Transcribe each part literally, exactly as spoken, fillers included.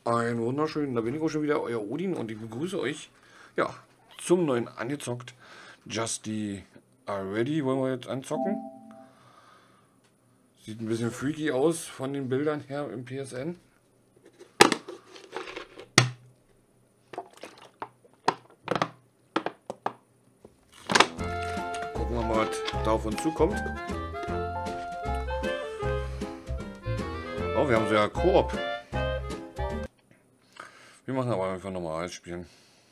Ein wunderschönen, da bin ich auch schon wieder, euer Odin und ich begrüße euch, ja, zum neuen Angezockt. Just die Already wollen wir jetzt anzocken. Sieht ein bisschen freaky aus von den Bildern her im P S N. Gucken wir mal, was da auf uns zukommt. Oh, wir haben so ja Koop. Wir machen aber einfach normal spielen.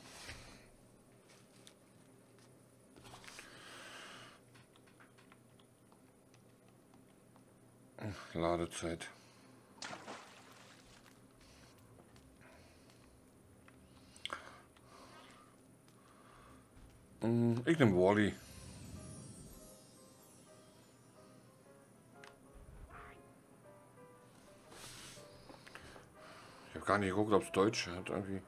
Ladezeit. Ich nehme Wally. Ich habe gar nicht geguckt, ob es Deutsch hat irgendwie.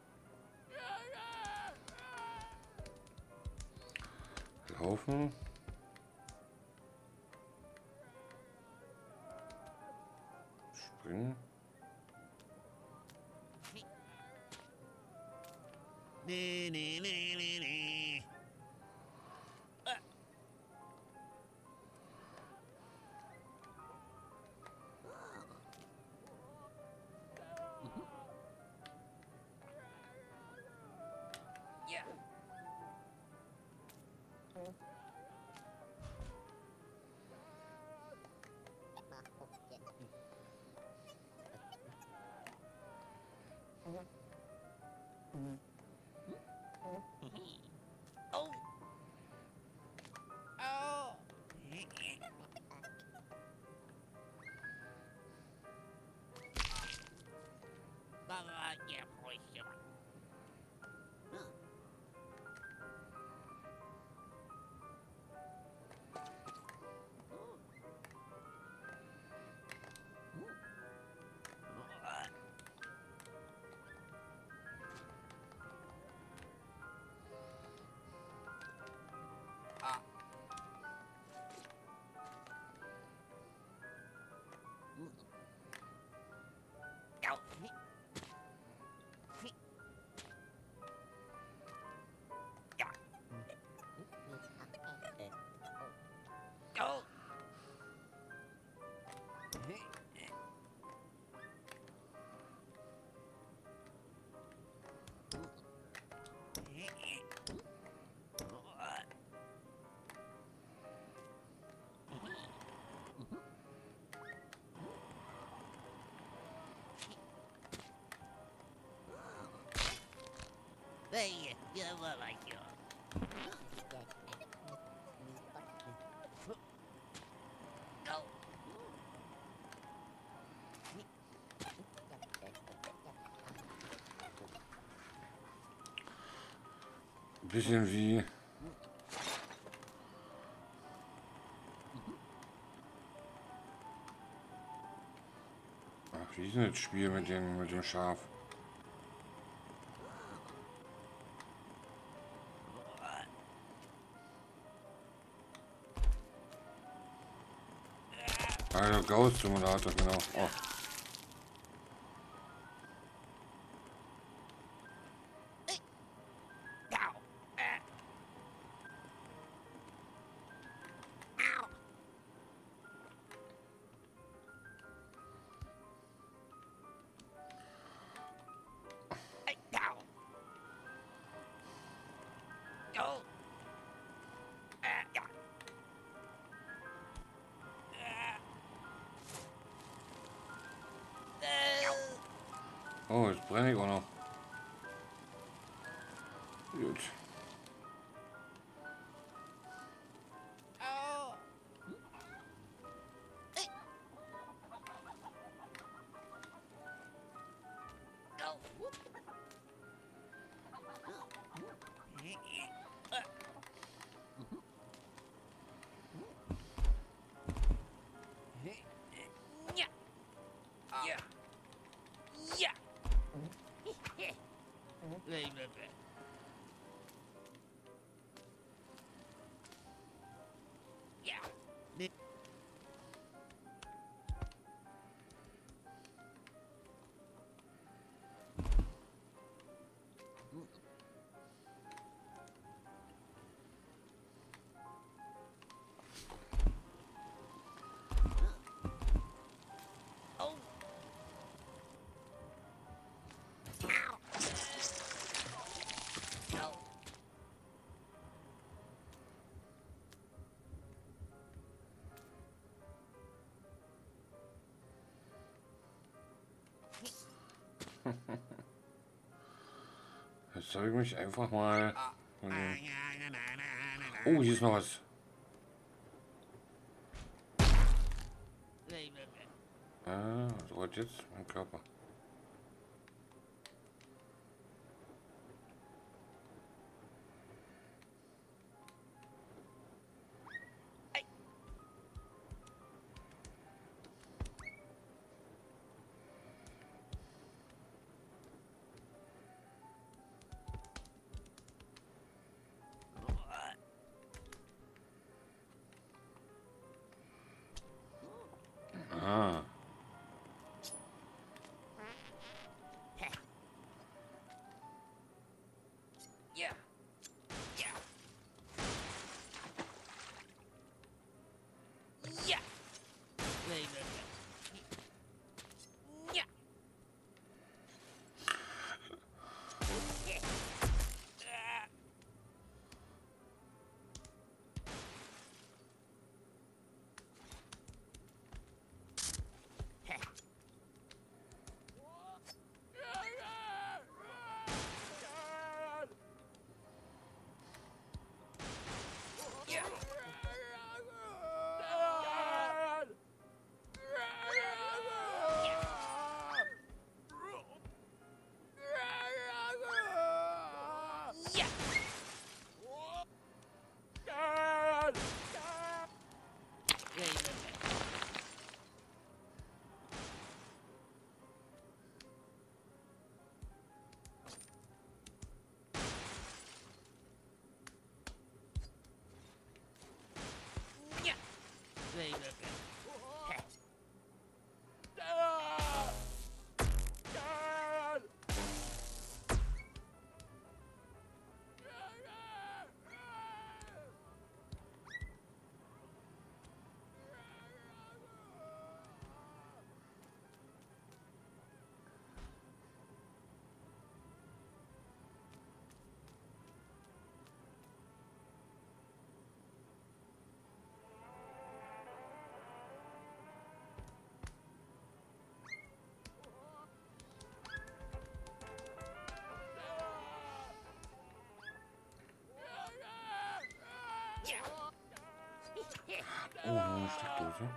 Laufen. Springen. Nee, nee, nee, nee, nee. Ah. Mhm. Ja. Oh. Oh. Baba, ja, Bräuchte. Ah. Au. Ja. Au. Hey, ja, war weiter. Go. Ein bisschen wie Ach, wie ist denn das Spiel mit dem mit dem Schaf? Also Ghost Simulator, genau. Oh. Oh, jetzt brenne ich auch noch. Gut. Ja. Ja. Nee, nee, nee. Ja. Nee. Jetzt soll ich mich einfach mal... Oh, hier ist noch was. Ah, so was jetzt? Mein Körper. Ah. Yeah. Yeah. Yeah. Yeah. Oh, noch eine Steckdose.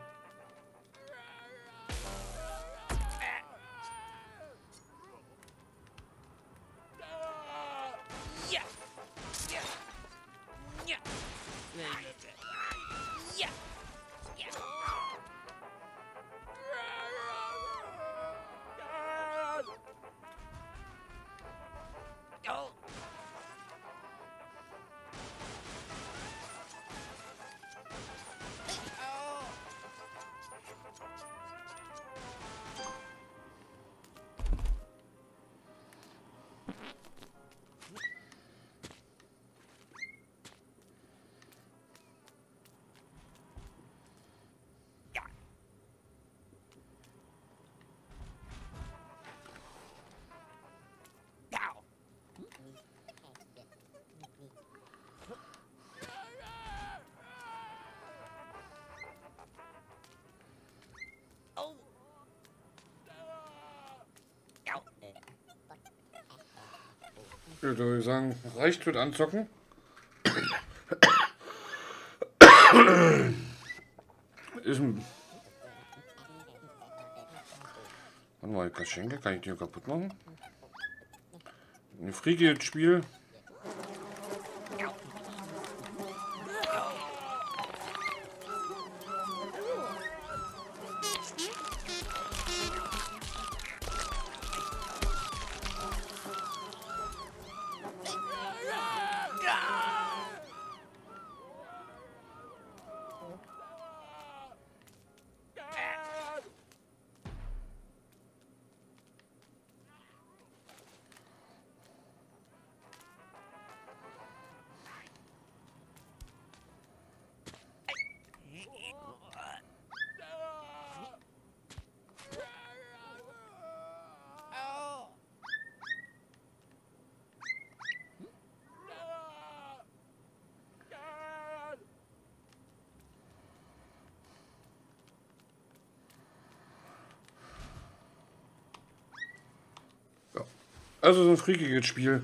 Ja, da würde ich sagen, reicht mit Anzocken. Ist ein... Warte mal, Geschenke, kann ich die kaputt machen? Ein friedliches Spiel. Also so ein freakiges Spiel.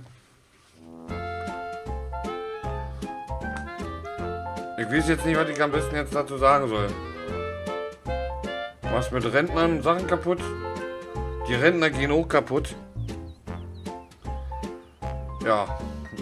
Ich weiß jetzt nicht, was ich am besten jetzt dazu sagen soll. Du machst mit Rentnern Sachen kaputt. Die Rentner gehen auch kaputt. Ja.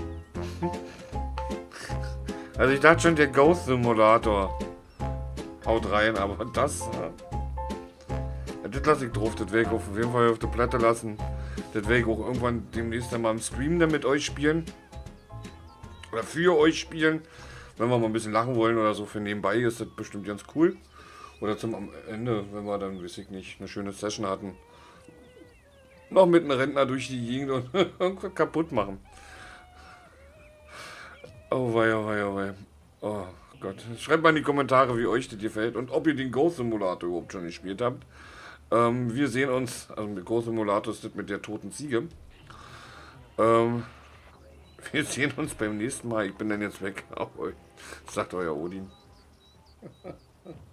Also ich dachte schon, der Ghost Simulator haut rein, aber das... Ja, das lasse ich drauf, das werde ich auf jeden Fall auf der Platte lassen. Das werde ich auch irgendwann demnächst einmal im Stream dann mit euch spielen. Oder für euch spielen. Wenn wir mal ein bisschen lachen wollen oder so für nebenbei, ist das bestimmt ganz cool. Oder zum Ende, wenn wir dann, weiß ich nicht, eine schöne Session hatten. Noch mit einem Rentner durch die Gegend und irgendwas kaputt machen. Oh wei, oh wei, oh wei. Oh Gott. Schreibt mal in die Kommentare, wie euch das gefällt und ob ihr den Ghost Simulator überhaupt schon gespielt habt. Ähm, wir sehen uns, also mit Ghost Simulator ist das mit der toten Ziege. Ähm, wir sehen uns beim nächsten Mal. Ich bin dann jetzt weg. Sagt euer Odin.